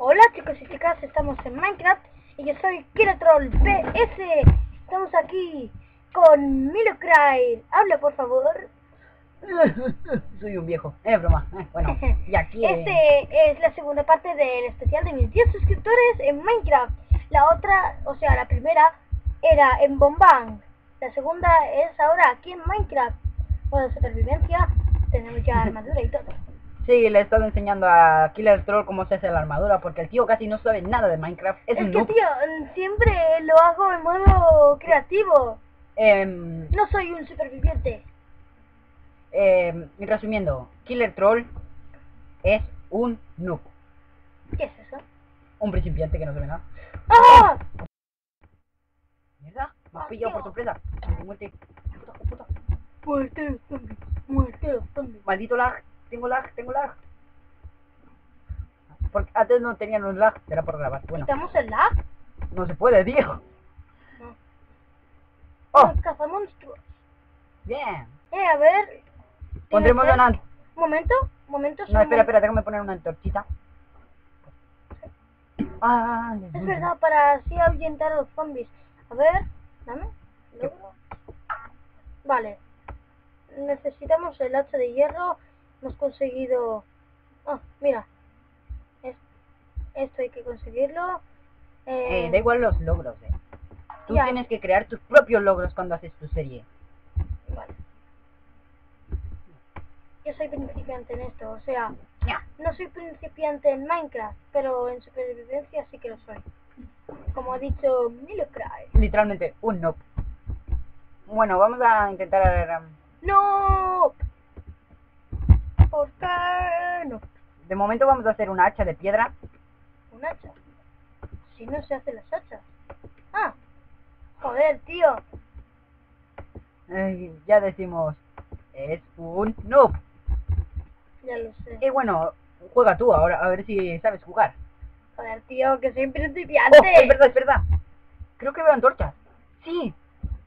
Hola chicos y chicas, estamos en Minecraft y yo soy KiloTroll PS. Estamos aquí con Milocry. Habla por favor. Soy un viejo, broma. Bueno, y aquí Este es la segunda parte del especial de mis 10 suscriptores en Minecraft. La otra, o sea, la primera era en Bombang. La segunda es ahora aquí en Minecraft. Modo de supervivencia, tenemos ya armadura y todo. sí, le he estado enseñando a KiloTroll cómo se hace la armadura, porque el tío casi no sabe nada de Minecraft. Es un que noob. tío, siempre lo hago en modo creativo. No soy un superviviente. Resumiendo, KiloTroll es un noob. ¿Qué es eso? Un principiante que no sabe nada. ¡Ah! ¿Mierda? Me has pillado por sorpresa. Muerte. Puta. Muerte, zombie. Muerte, zombie. Maldito lag. Tengo lag. Porque antes no tenían un lag, era por grabar. Bueno, ¿Quitamos el lag? no se puede, tío. No. ¡Oh! Los cazamonstruos. Bien. A ver. Pondremos ¿tienes una... sed? Momento. No, espera, déjame poner una antorchita. Ah, Es verdad, para así ahuyentar a los zombies. A ver, dame. Logro. Vale. Necesitamos el hacha de hierro. Hemos conseguido... Ah, mira. Esto hay que conseguirlo. Da igual los logros, Tú Ya. tienes que crear tus propios logros cuando haces tu serie. Vale. Yo soy principiante en esto, o sea, Ya. no soy principiante en Minecraft, pero en supervivencia sí que lo soy. Como ha dicho Milocry. Literalmente, un noob. Bueno, vamos a intentar... ¡No! ¿Por qué no? de momento vamos a hacer una hacha de piedra. Un hacha. Si no se hacen las hachas. Ah, joder, tío. Ya decimos, es un noob. Ya lo sé. Y bueno, juega tú ahora, a ver si sabes jugar. Joder, tío, que soy principiante. ¡Oh! Es verdad. Creo que veo antorchas. Sí.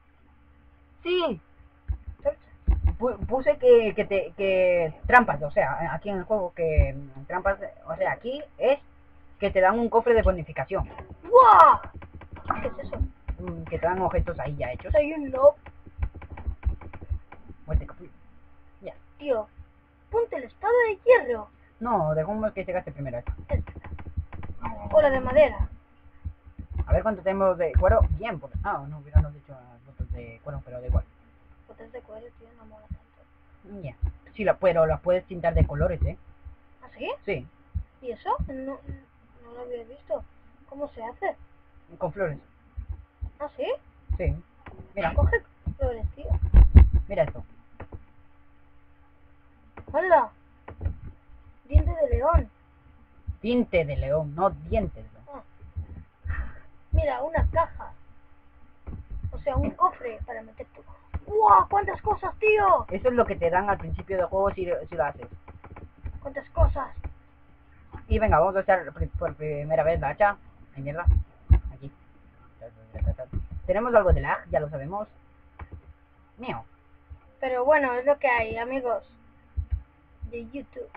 Puse que trampas, o sea, aquí en el juego que trampas, o sea, aquí es que te dan un cofre de bonificación. ¡Wow! ¿Qué es eso? Que te dan objetos ahí ya hechos. Soy un noob. Muerte, capullo. Ya. Tío, ponte el espada de hierro. No, dejemos que se gaste primero esto. O la de madera. A ver cuánto tenemos de cuero. Bien, porque... Ah, no, hubiéramos hecho botas de cuero, pero da igual. Botas de cuero, tío, no mola tanto. Ya. Sí, pero las puedes pintar de colores, ¿Ah, sí? Sí, ¿Y eso? No lo había visto. ¿Cómo se hace? con flores. ¿Ah, sí? Sí. Mira, Coge flores, tío. mira esto. ¡Hola! Diente de león. Tinte de león, no dientes de león. Ah. Mira, una caja. O sea, un cofre para meter tu... ¡Wow! ¡Cuántas cosas, tío! Eso es lo que te dan al principio del juego si lo haces. ¡Cuántas cosas! Y venga, vamos a hacer por primera vez la hacha. Ay, mierda. Aquí. Tenemos algo de lag, ya lo sabemos. Mío. Pero bueno, es lo que hay, amigos. De YouTube.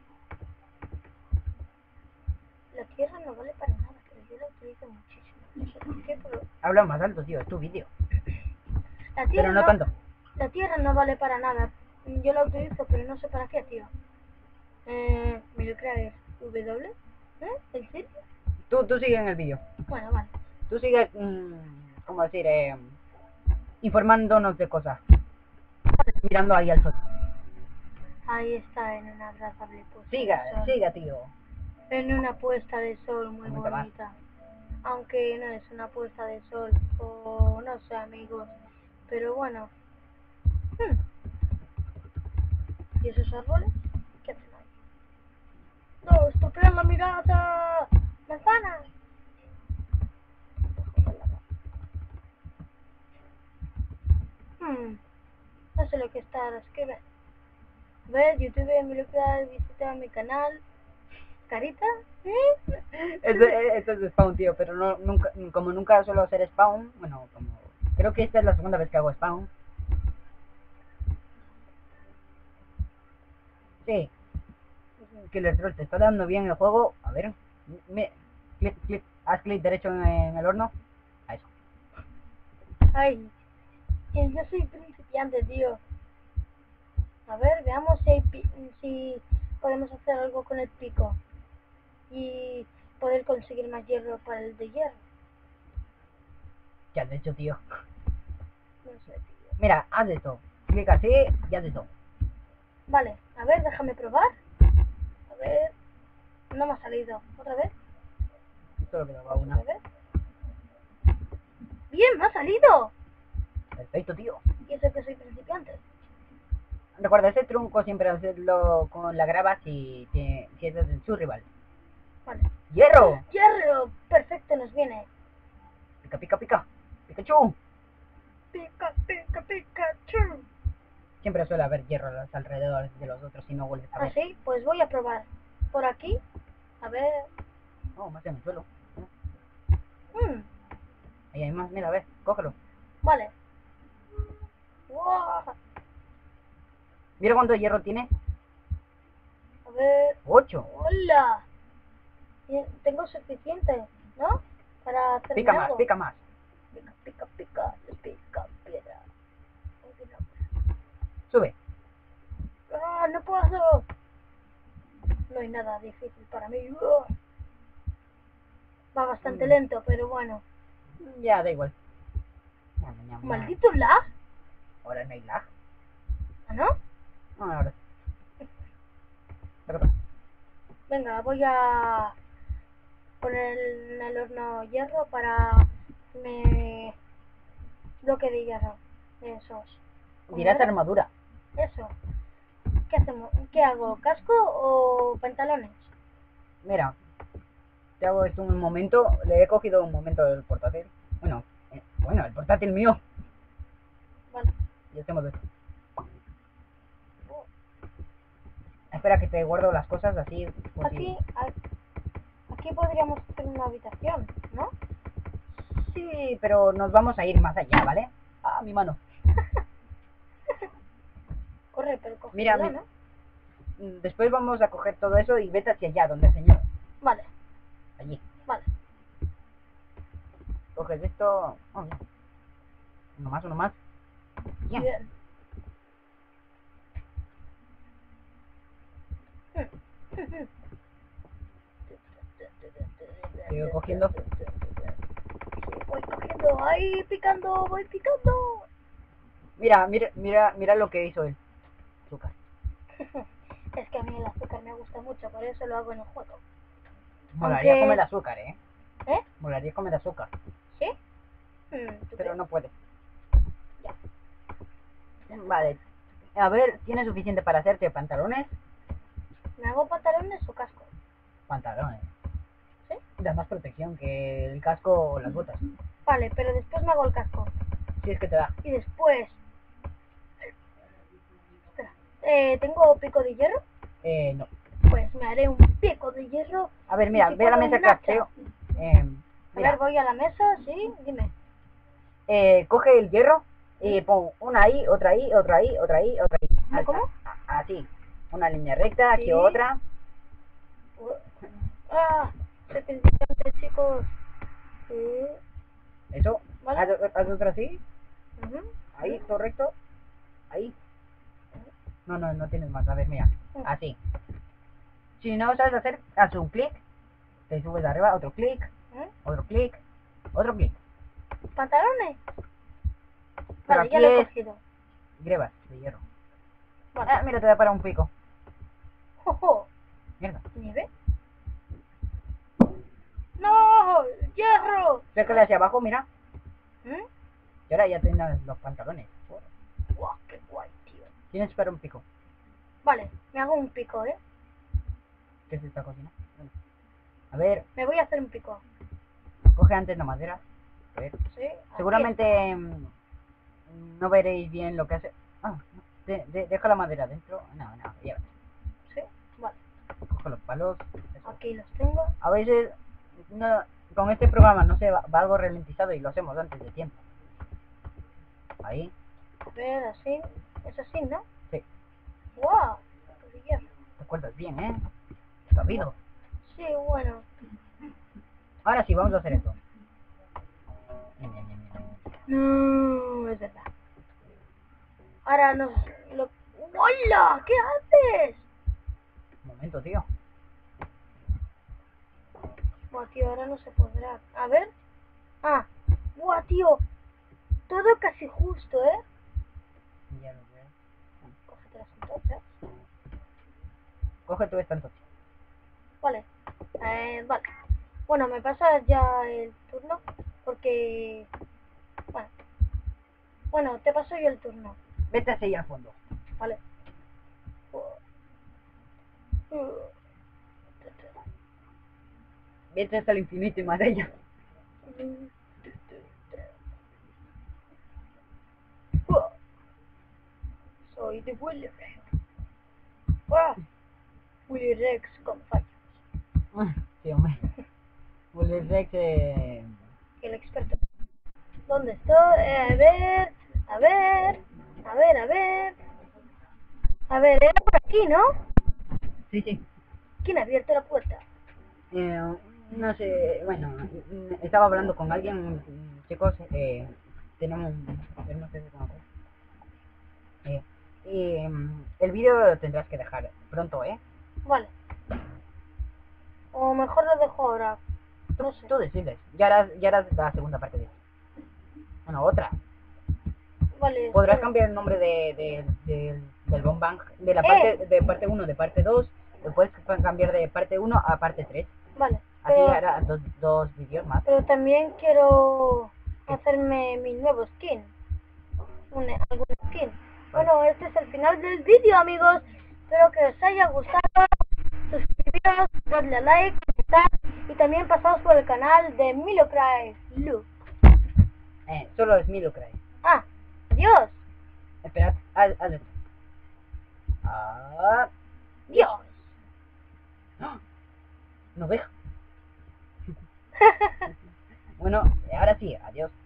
La tierra no vale para nada, pero yo la utilizo muchísimo. No sé por qué, pero... Habla más alto, tío, es tu vídeo. La tierra Pero no tanto. La tierra no vale para nada. Yo la utilizo, pero no sé para qué, tío. Milocry W. ¿En serio? Tú sigue en el vídeo. Bueno, vale. Tú sigue, ¿cómo decir? Informándonos de cosas. Mirando ahí al sol. Ahí está, en una agradable puesta Siga, de sol. siga, tío. En una puesta de sol muy Comenta más. bonita. Aunque no es una puesta de sol, o no sé, amigos. Pero bueno. ¿Y esos árboles? ¿Qué hacen ahí? ¡No, estropean la mirada! ¡Manzana! No sé lo que está a escribir. Ver, YouTube, Milocry, visita mi canal. ¿Carita? Esto es de spawn, tío, pero no, como nunca suelo hacer spawn, bueno, como... Creo que esta es la segunda vez que hago spawn. Sí. Que el troll te está dando bien el juego. A ver, clic derecho en el horno. A eso. Ay, que yo soy principiante, tío. A ver, veamos si podemos hacer algo con el pico. Y poder conseguir más hierro para el de hierro. ¿Qué has hecho, tío? No sé, tío. Mira, haz esto. Clica así y haz esto. Vale, a ver, déjame probar. A ver. No me ha salido. ¿Otra vez? Solo quedaba una. ¿Otra vez? ¡Bien, me ha salido! Perfecto, tío. Y eso que soy principiante. Recuerda, ese trunco siempre hacerlo con la grava si es de su rival. Vale. ¡Hierro! ¡Hierro! Perfecto, nos viene. Pica, pica, pica. Pikachu. Pica, pica, Pikachu. Siempre suele haber hierro a los alrededores de los otros y no vuelves a ver. ¿Ah, sí? Pues voy a probar. Por aquí. A ver. No, más en el suelo. Mm, Ahí hay más, mira, a ver, cógelo. vale. ¡Wow! Mira cuánto hierro tiene. A ver. 8. ¡Hola! Tengo suficiente, ¿no? Para hacerme Pica más, algo. pica más. Pica, pica, pica. Pica, piedra. Sube. ¡Ah, no puedo! No hay nada difícil para mí. Va bastante lento, pero bueno. Ya, da igual. ¡Maldito lag! Ahora no hay lag. ¿Ah, no? No, ahora sí. Venga, voy a poner en el horno hierro para me bloque de hierro. Esos. Dirás armadura. Eso. ¿Qué hacemos? ¿Qué hago? ¿Casco o pantalones? Mira, te hago esto un momento. Le he cogido un momento del portátil. Bueno, el portátil mío. Vale. Y hacemos esto. Espera que te guardo las cosas así. Aquí podríamos hacer una habitación, ¿no? Sí, pero nos vamos a ir más allá, ¿vale? Ah, mi mano. Corre, pero coge. Mira, ¿no? Después vamos a coger todo eso y vete hacia allá, donde el señor. Vale. Allí. Vale. Coges esto. Oh, bien. Uno más. Bien. Bien. Sigo cogiendo. Voy cogiendo, ahí picando, voy picando. Mira lo que hizo él. Azúcar. Es que a mí el azúcar me gusta mucho, por eso lo hago en el juego. Molaría comer azúcar, ¿eh? ¿Eh? Molaría comer azúcar. ¿Sí? Pero no puede. Ya. Vale. A ver, ¿tienes suficiente para hacerte pantalones? ¿Me hago pantalones o casco? Pantalones. ¿Sí? Da más protección que el casco o las botas. Vale, pero después me hago el casco. Si es que te da. Y después... Espera. ¿Tengo pico de hierro? No. Pues me haré un pico de hierro. A ver, mira, ve a la mesa de crafteo. A ver, voy a la mesa, sí, dime. Coge el hierro y pon una ahí, otra ahí, otra ahí, otra ahí, otra ahí. ¿Cómo? Así. Una línea recta, aquí Sí. otra. Ah, 77, chicos. Sí. Eso. Vale. Haz otra así. Ujú. Ahí, todo recto. Ahí. No tienes más. A ver, mira. Así. Si no sabes hacer, haz un clic. Te subes arriba, otro clic. Otro clic. Otro clic. ¿Pantalones? Pero Vale, ya aquí lo he es cogido. grebas de hierro. Vale. Mira, te da para un pico. ¡Jojo! Mierda. ¿Nieve? ¡No! ¡Hierro! Cércale hacia abajo, mira. ¿Mm? Y ahora ya tienes los pantalones. ¡Guau, qué guay, tío! Tienes para un pico. Vale, me hago un pico, ¿eh? ¿Qué es esta cocina? A ver, Me voy a hacer un pico. coge antes la madera. A ver. Sí. aquí Seguramente no veréis bien lo que hace. Ah, no. Deja la madera dentro. No, ya ves. está. Sí, vale. Coge los palos. Eso. Aquí los tengo. A veces con este programa no sé, va algo ralentizado y lo hacemos antes de tiempo. Ahí. A ver, así. Es así, ¿no? Sí. ¡Guau! ¡Qué hierro! Te acuerdas bien, ¿eh? Sabido. Sí, bueno. Ahora sí, vamos a hacer esto. No, es verdad. Ahora nos lo... ¡Hola! ¿Qué haces? Un momento, tío. Buah, tío, ahora no se podrá. A ver. Ah. Buah, tío. Todo casi justo, ¿eh? Ya lo veo. Cógete las antorchas. Coge tú esta antorcha. Vale. Vale. Bueno, me pasa ya el turno. Porque... Bueno, te paso yo el turno. Vete hacia allá al fondo. Vale. Vete hasta el infinito y más allá. Soy de Willy Rex. Willy Rex con fallos. Sí, hombre. Willy Rex, El experto. ¿Dónde estoy? A ver. A ver. A ver, a ver. A ver, era por aquí, ¿no? Sí, sí. ¿Quién ha abierto la puerta? No sé, bueno, estaba hablando con alguien, chicos, tenemos que hacer una cosa. El vídeo lo tendrás que dejar pronto, ¿eh? Vale. O mejor lo dejo ahora. No sé. Tú decides, ya harás la segunda parte de esto. Bueno, otra. Vale. Podrás cambiar el nombre del Bombang, de la parte de parte 1, de parte 2, lo puedes cambiar de parte 1 a parte 3. Vale. Así hará dos vídeos más. Pero también quiero hacerme mi nuevo skin. Algún skin. Bueno, este es el final del vídeo, amigos. Espero que os haya gustado. Suscribiros, darle a like, comentar y también pasaos por el canal de Milocry Lu. Solo es Milocry. Ah, adiós. Esperad, haz esto. Dios. No deja. Bueno, ahora sí, adiós.